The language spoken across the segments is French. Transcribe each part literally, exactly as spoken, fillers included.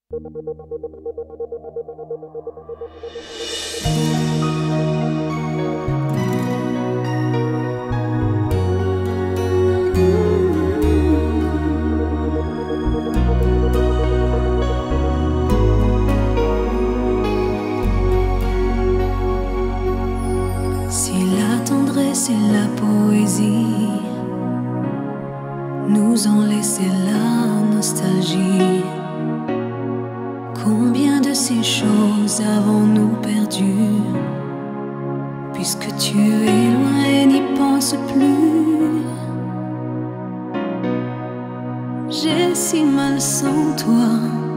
Si la tendresse et la poésie nous ont laissé la nostalgie, combien de ces choses avons-nous perdu? Puisque tu es loin et n'y pense plus, j'ai si mal sans toi.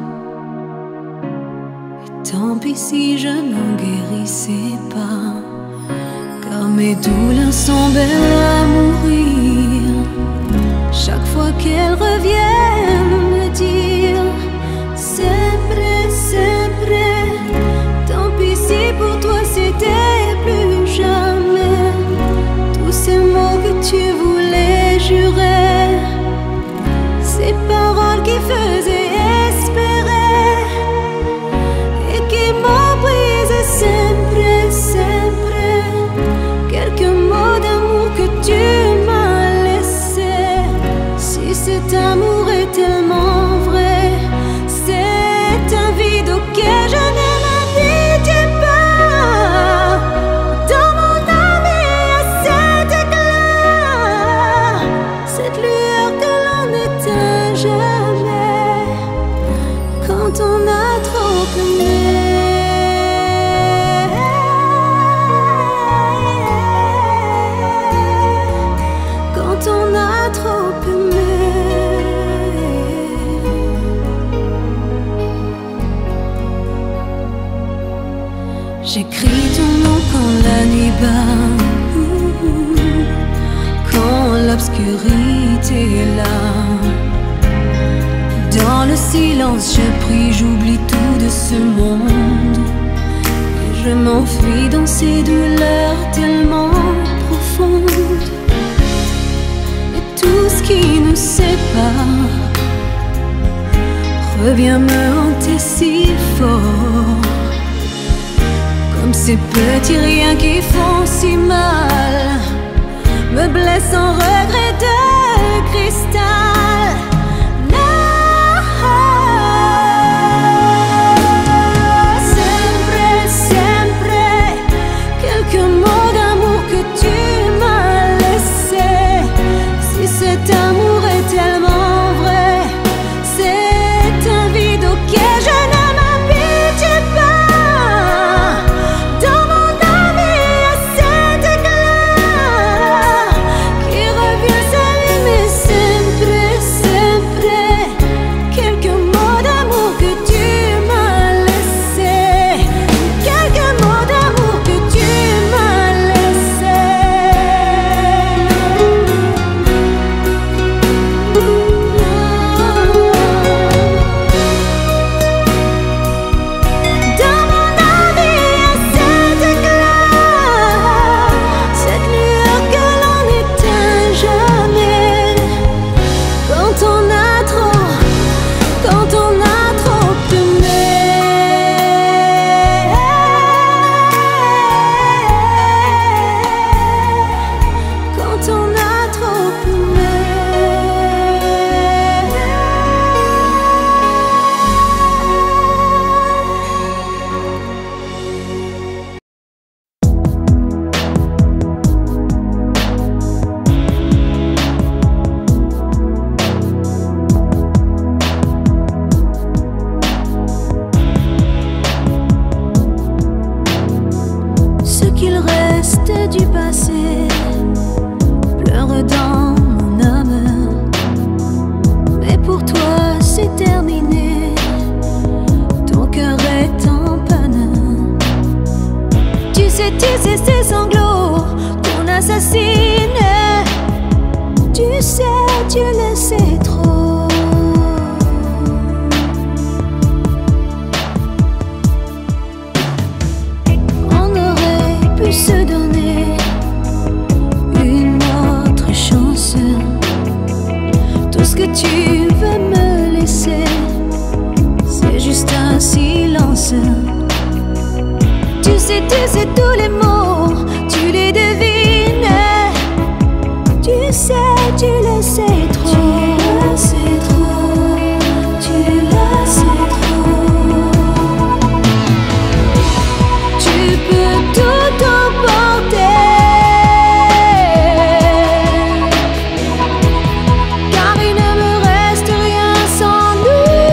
Et tant pis si je n'en guérissais pas, car mes douleurs sont belles à mourir. Chaque fois qu'elles reviennent me dire sempre, sempre. Tant pis si pour toi c'était plus jamais. Tous ces mots que tu voulais jurer, ces paroles qui faisaient espérer et qui m'ont brisé sempre, sempre. Quelques mots d'amour que tu m'as laissé. Si cet amour est tellement vrai, c'est un vide auquel je ne m'habitue pas. Dans mon âme il y a cet éclat, cette lueur que l'on n'éteint jamais quand on a trop aimé. J'écris ton nom quand la nuit bat, quand l'obscurité est là. Dans le silence je prie, j'oublie tout de ce monde et je m'enfuis dans ces douleurs tellement profondes. Et tout ce qui nous sépare revient me hanter si fort, comme ces petits riens qui font si mal, me blessent en regret de cristal. Sempre, sempre, quelques mots d'amour que tu m'as laissé. Si cet amour est tellement vrai, c'est un vide auquel je ne m'habitue pas. Du passé pleure dans mon âme, mais pour toi c'est terminé, ton cœur est en panne. Tu sais, tu sais, ces sanglots qu'on assassine, tu sais, tu le sais trop. On aurait pu se donner une autre chance. Tout ce que tu veux me laisser, c'est juste juste un silence. Tu sais, tu sais tous les mots, tu les devines. Tu sais, tu le sais trop. Tu le sais trop, tu le sais trop. Tu peux tout emporter, car il ne me reste rien sans nous.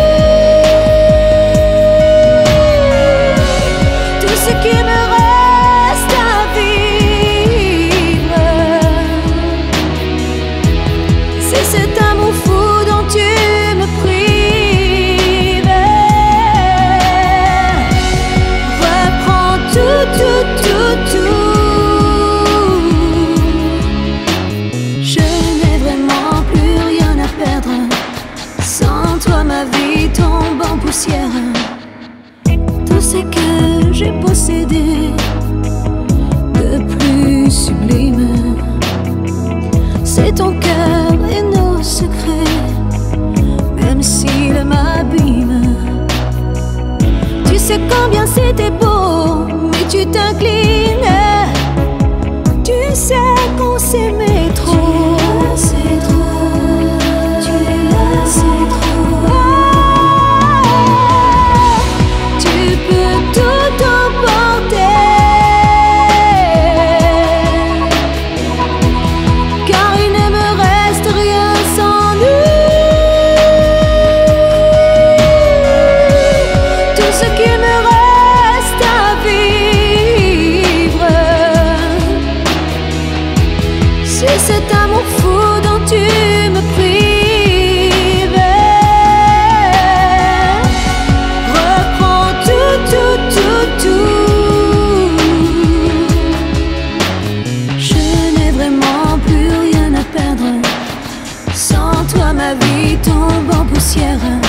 Tout ce qui me reste à vivre, c'est cet amour fou dont tu me prives. Reprends tout, tout, tout, tout. Je n'ai vraiment plus rien à perdre. Sans toi ma vie tombe en poussière. Tout ce que j'ai possédé de plus sublime, c'est ton cœur et nos secrets, même s'il m'abîme. Tu sais combien c'était beau, mais tu t'inclines. Tu sais qu'on s'aimait trop. Tu le sais trop, tu le sais trop. Tu peux tout emporter, car il ne me reste rien sans nous. Tout ce qui me reste à vivre, c'est cet amour fou dont tu me prives. Reprends tout, tout, tout, tout. Je n'ai vraiment plus rien à perdre. Sans toi ma vie tombe en poussière.